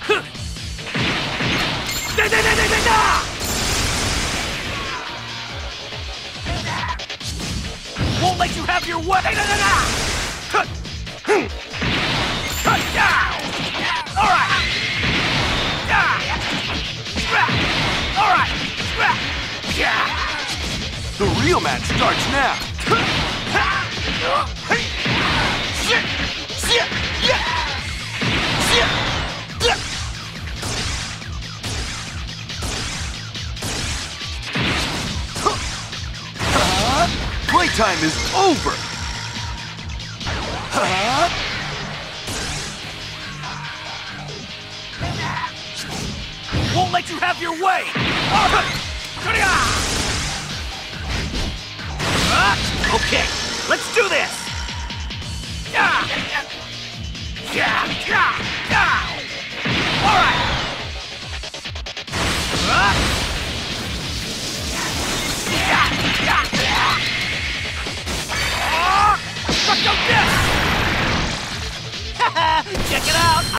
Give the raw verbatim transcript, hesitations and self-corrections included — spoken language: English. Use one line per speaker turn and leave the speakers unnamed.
Won't let you have your way! Cut down! Alright! Alright!
The real match starts now. Playtime is over.
Won't let you have your way! Okay, let's do this! Alright! Suck your fist! Check it out!